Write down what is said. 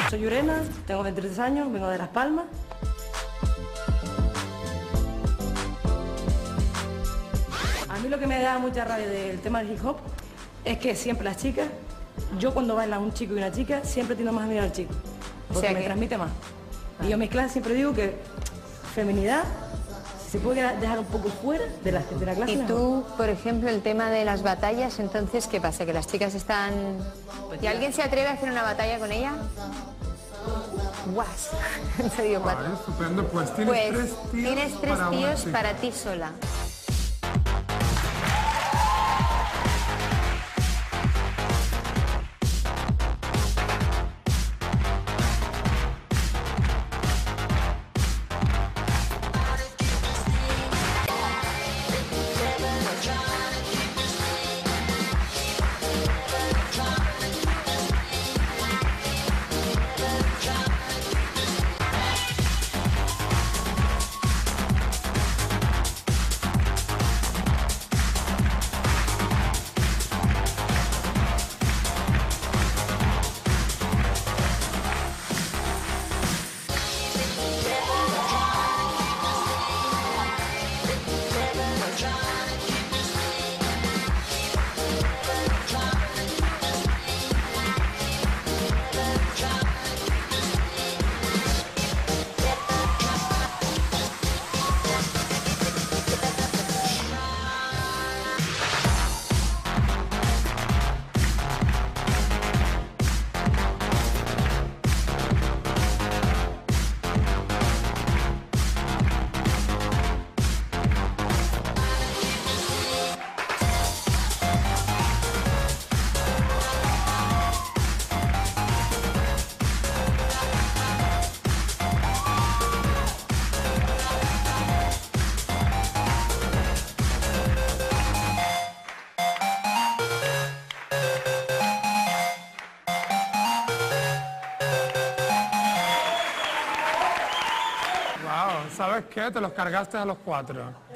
Soy Urena, tengo 23 años, vengo de Las Palmas. A mí lo que me da mucha rabia del tema del hip hop es que siempre las chicas, yo cuando baila un chico y una chica, siempre tiendo más a mirar al chico, porque me transmite más. Y yo en mis clases siempre digo que feminidad se puede dejar un poco fuera de la clase. Y tú, por ejemplo, el tema de las batallas, entonces, ¿qué pasa? ¿Que las chicas están...? ¿Y alguien se atreve a hacer una batalla con ella? ¡Guas! En serio, Vale, estupendo. Pues tienes tres tíos para ti sola. Wow, ¿sabes qué? Te los cargaste a los 4.